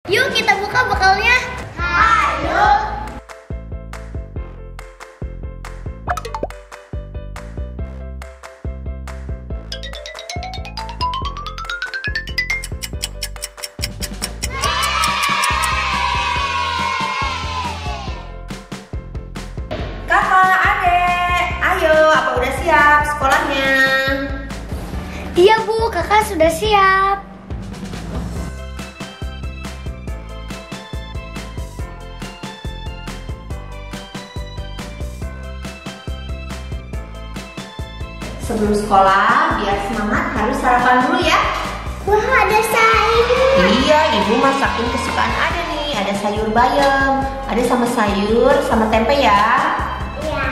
Yuk kita buka bekalnya. Ayo. Kakak, adek, ayo, apa udah siap sekolahnya? Iya Bu, kakak sudah siap. Sebelum sekolah, biar semangat harus sarapan dulu ya. Wah, ada sayur. Iya, ibu masakin kesukaan ada nih. Ada sayur bayam, ada sama sayur, sama tempe ya. Iya.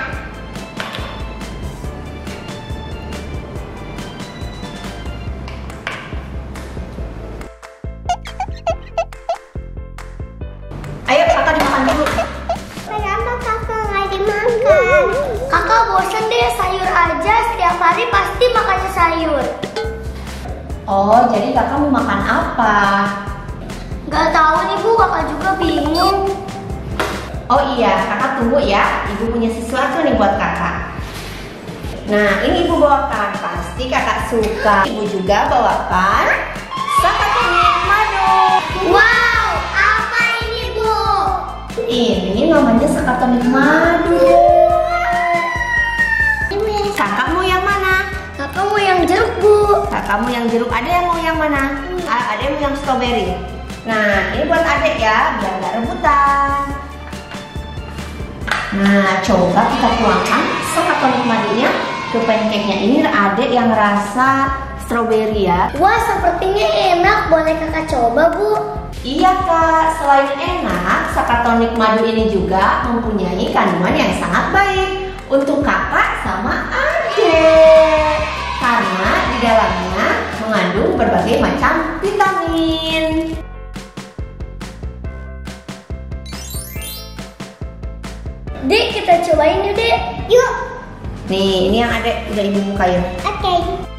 Ayo kakak dimakan dulu. Kenapa kakak nggak dimakan? Kakak bosan deh sayur aja, setiap hari pasti makannya sayur. Oh, jadi kakak mau makan apa? Gak tahu nih Bu, kakak juga bingung. Oh iya, kakak tunggu ya. Ibu punya sesuatu nih buat kakak. Nah, ini ibu bawakan. Pasti kakak suka. Ibu juga bawakan Sakatonik madu. Wow, apa ini Bu? Ini namanya Sakatonik madu. Kakak mau yang mana? Kakak mau yang jeruk Bu. Kakak mau yang jeruk. Ada yang mau yang mana? Ada yang mau yang stroberi. Nah, ini buat adek ya, biar nggak rebutan. Nah, coba kita tuangkan Sakatonik madunya ke pancake-nya. Ini adek yang rasa stroberi ya. Wah, sepertinya enak. Boleh kakak coba Bu? Iya kak, selain enak, Sakatonik madu ini juga mempunyai kandungan yang sangat baik untuk kakak sama adek. Karena di dalamnya mengandung berbagai macam vitamin. Dek, kita cobain yuk Dek. Yuk. Nih, ini yang adek udah ibu bukain. Oke.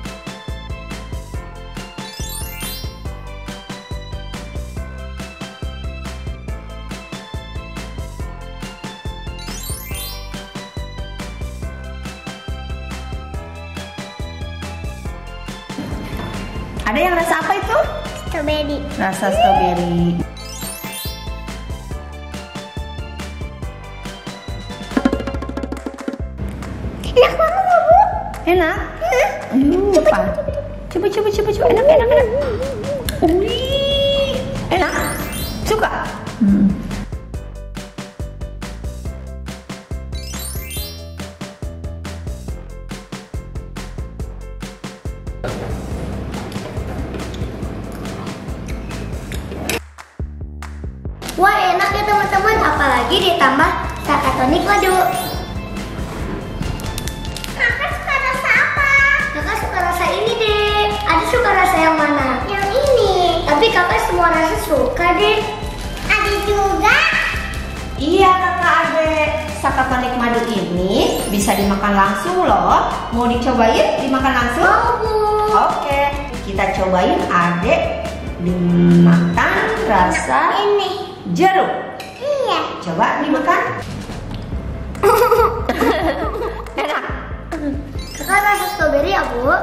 Ada yang rasa apa itu? Strawberry. Rasa stroberi. Enak banget ya Bu. Enak? Ayo, coba. Enak. Wih, enak? Suka? Wah, enak ya teman-teman, apalagi ditambah Sakatonik madu. Kakak suka rasa apa? Kakak suka rasa ini deh. Ada suka rasa yang mana? Yang ini. Tapi kakak semua rasa suka deh. Ada juga. Iya kakak adek, Sakatonik madu ini bisa dimakan langsung loh. Mau dicobain dimakan langsung? Mau Bu. Oke, kita cobain adek dimakan rasa Ini. jeruk. Iya. Coba dimakan. Enak. Kakak rasa strawberry ya Bu?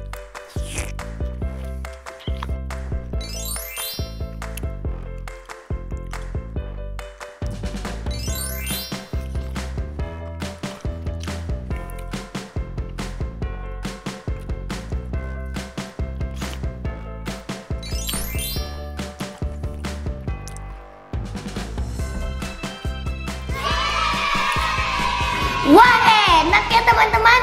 Wah, enak ya teman-teman.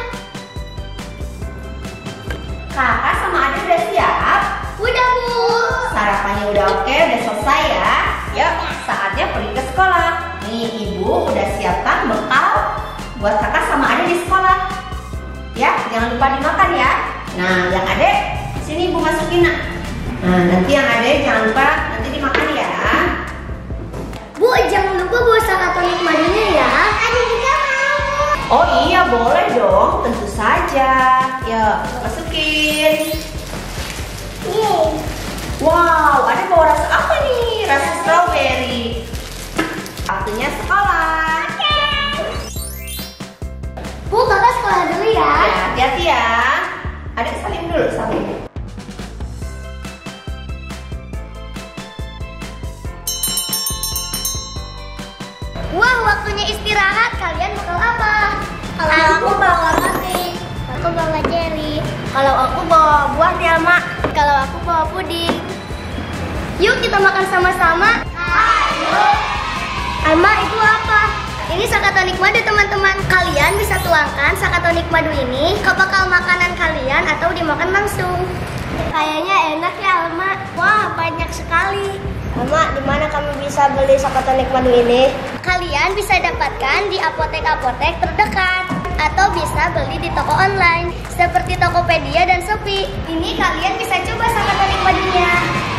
Kakak sama adek udah siap? Udah Bu. Sarapannya udah oke, udah selesai ya. Yuk, saatnya pergi ke sekolah. Nih, ibu udah siapkan bekal buat kakak sama adek di sekolah. Ya, jangan lupa dimakan ya. Nah, yang adek, sini ibu masukin nak. Nah, nanti yang adek jangan lupa nanti dimakan ya. Bu, jangan lupa bawa Sakatonik madunya ya. Ada juga mau. Oh iya, boleh dong, tentu saja. Yuk, masukin. Yeay. Wow, ada bawa rasa apa nih? rasa strawberry. Waktunya sekolah. Bu, kakak sekolah dulu ya. Ya, hati-hati ya. Adik salim dulu, salim. Wah, waktunya istirahat. Kalian bakal apa? Kalau aku bawa roti. Aku bawa jelly. Kalau aku bawa buah nih, Alma. Kalau aku bawa puding. Yuk kita makan sama-sama. Ayo. Alma, itu apa? Ini sakatonik madu, teman-teman. Kalian bisa tuangkan sakatonik madu ini ke bekal makanan kalian atau dimakan langsung. Kayaknya enak ya, Alma. Wah, banyak sekali. Alma, di mana kami bisa beli sakatonik madu ini? Kalian bisa dapatkan di apotek-apotek terdekat atau bisa beli di toko online seperti Tokopedia dan Shopee. Ini kalian bisa coba sakatonik madunya.